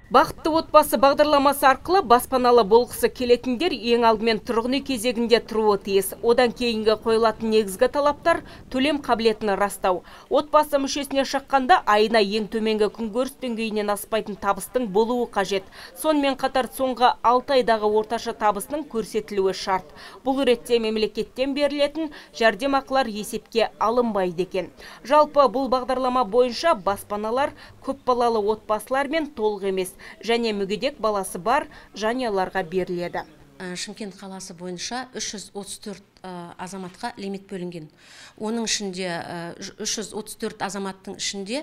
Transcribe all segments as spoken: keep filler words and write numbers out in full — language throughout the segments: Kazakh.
Бақытты отбасы бағдарламасы арқылы баспаналы болғысы келетіндер ең алдымен тұрғын үй кезегінде тұруы тиіс. Одан кейінгі қойылатын негізгі талаптар төлем қабілетін растау. Отбасы мүшесіне шаққанда айына ең төменгі күнкөріс деңгейінен аспайтын табыстың болуы қажет. Сонымен қатар соңғы алты айдағы орташа табысының көрсетілуі шарт. Бұл ретте мемлекеттен берілетін жәрдемақылар есепке алынбайды екен. Жалпы бұл бағдарлама бойынша баспаналар көпбалалы отбасылар мен толық емес және мүгедек баласы бар жанұяларға беріледі. Шымкент қаласы бойынша үш жүз отыз төрт азаматқа лимит бөлінген. Оның ішінде үш жүз отыз төрт азаматтың ішінде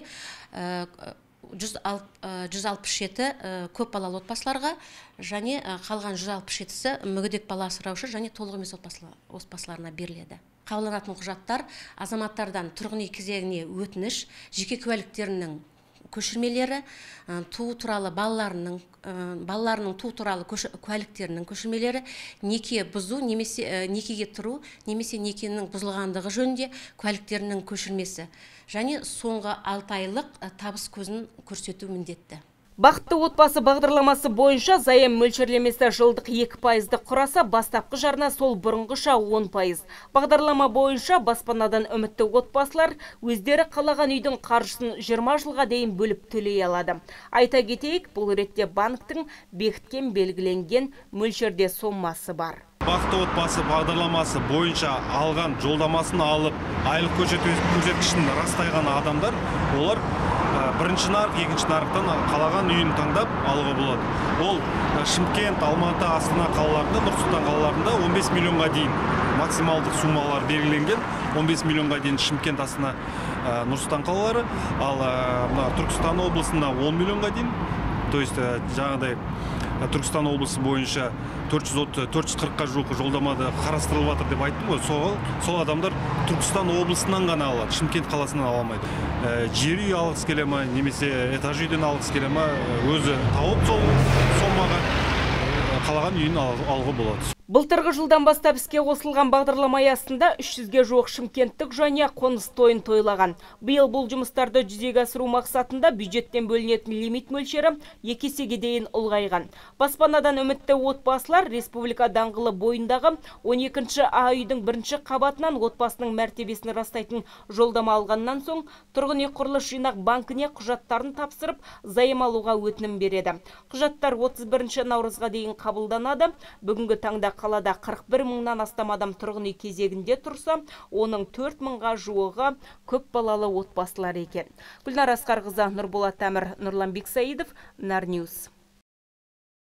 жүз алпыс жеті көп балалы отбасыларға және қалған жүз алпыс жетісі мүгедек бала асыраушы және толық емес отбасыларына беріледі. Қабылданатын құжаттар азаматтардан тұрғын үй кезегіне өтініш, жеке куәліктерінің көшірмелері, туу туралы балаларының балаларының туу туралы куәліктерінің көшірмелері, неке бұзу немесе некеге тұру немесе некенің бұзылғандығы жөнінде куәліктерінің көшірмесі және соңғы алты айлық табыс көзін көрсету міндетті. Бақытты отбасы бағдарламасы бойынша заем мөлшерлемесі жылдық екі пайызды құраса, бастапқы жарна сол бұрынғыша он пайыз. Бағдарлама бойынша баспанадан үмітті отбасылар өздері қалаған үйдің қаржысын жиырма жылға дейін бөліп төлей алады. Айта кетейік, бұл ретте банктің бекіткен белгіленген мөлшерде сомасы бар. Бақытты отбасы бағдарламасы бойынша алған жолдамасын алып, айлық көрсеткішін растайған адамдар, олар бірінші нарық, екінші нарықтан қалаған үйін таңдап алуға болады. Ол Шымкент, Алматы, Астана қалаларында, Нұр-Сұлтан қалаларында он бес миллионға дейін максималдық суммалар белгіленген. он бес миллионға дейін Шымкент, Астана, Нұр-Сұлтан қалалары, ал Түркістан облысында он миллионға дейін. То есть жаңағыдай Түркістан облысы бойынша төрт жүз қырыққа жуық жолдамада қарастырылып жатыр деп айттым ғой. Сол, сол адамдар Түркістан облысынан ғана алады, Шымкент қаласынан ала алмайды. Жер үй алғысы келе ма, немесе этаж үйден алғысы келе ма, өзі тауып сол сомаға қалаған үйін алуға болады. Былтырғы жылдан бастап іске қосылған бағдарлама аясында үш жүзге жуық шымкенттік жанұя қоныс тойын тойлаған. Биыл бұл жұмыстарды жүзеге асыру мақсатында бюджеттен бөлінетін лимит мөлшері екі есеге дейін ұлғайған. Баспанадан үмітті отбасылар республика даңғылы бойындағы он екінші А үйдің бірінші қабатынан отбасының мәртебесін растайтын жолдама алғаннан соң тұрғын үй құрылыс жинақ банкіне құжаттарын тапсырып заем алуға өтінім береді. Құжаттар отыз бірінші наурызға дейін қабылданады. Бүгінгі таңда қалада қырық бір мыңнан астам адам тұрғын үй кезегінде тұрса, оның төрт мыңға жуығы көп балалы отбасылар екен. Гүлнар Асқарқызы, Нұрболат Әмір, Нұрлан Бексаидов, Нарньюс.